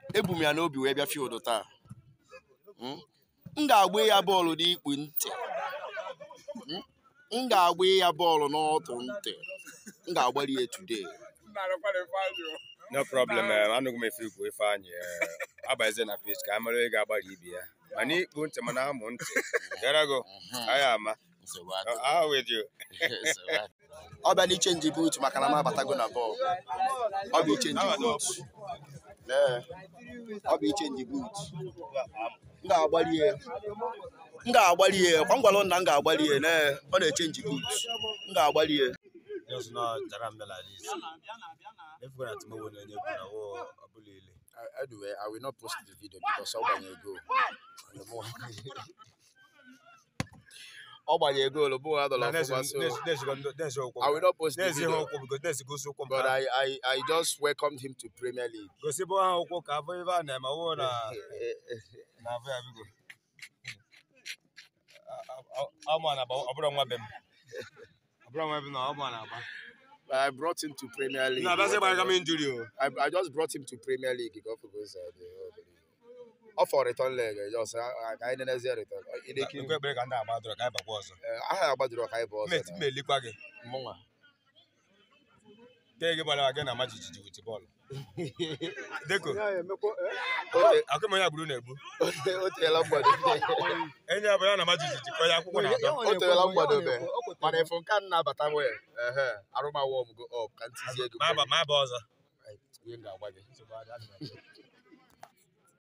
ebu m ya n'obi wee bịa field taa. M ga-agba ya bọọlụ n'ikpu ntị. M ga-agba ya bọọlụ n'ọtụ ntị. M ga-agbari ya today. No problem. Anụghị m efe ikwu ife anyị. Abazie na page ka amara ị ga-agbari ibe ya. Mana ikpu ntị mana amụ ntị. Derago. Aya ama. How with you? Ọ bịa n'ichenji boot maka na m abatago na bọọlụ. Ọ bụ ichenji boot. Ọ bụ ichenji boot. M ga-agbari ya. Kwa ngwalụ nna m ga-agbari ya. Ọ na-echenji boot. M ga-agbari ya. Just not Jaram like this. If we're not moving, then you're gonna go. Anyway, I will not post the video because someone will go. I will not post the video but I just welcomed him to Premier League. I brought him to Premier League. I just brought him to Premier League because for return leg. Just I didn't say return. I about to I boss. Again, I'm with the ball. Deko. How come I Bruno? Any other magic? But if you can't have a time where aroma warm go up, can't see my boss.